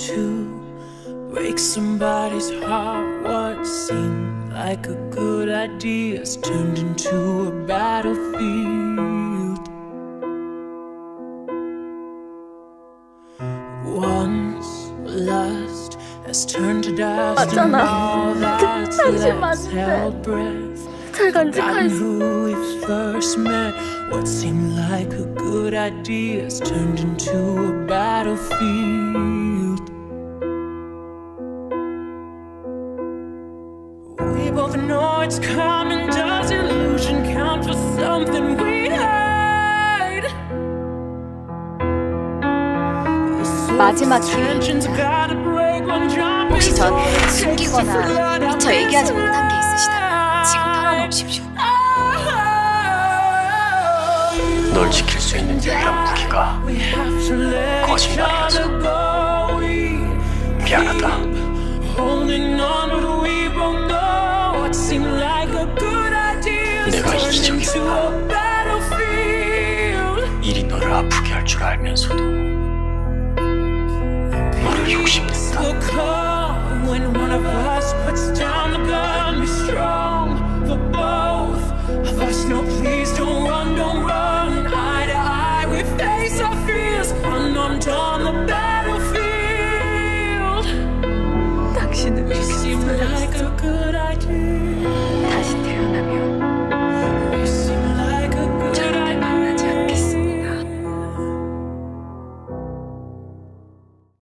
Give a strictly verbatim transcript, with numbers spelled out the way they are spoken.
to break somebody's heart. What seemed like a good idea has turned into a battlefield. Once lust has turned to dust, and all that's left held breath. Forgotten who we first met. What seemed like a good idea has turned into a battlefield. We both know it's coming. Does illusion count for something we hide? 마지막 기회입니다. 혹시 저한테 숨기거나 미처 얘기하지 못한 게 있으시다면 지금 털어놓으십시오. 널 지킬 수 있는 유일한 무기가 거짓말이라서 미안하다. 내가 이기적이구나. 일이 너를 아프게 할 줄 알면서도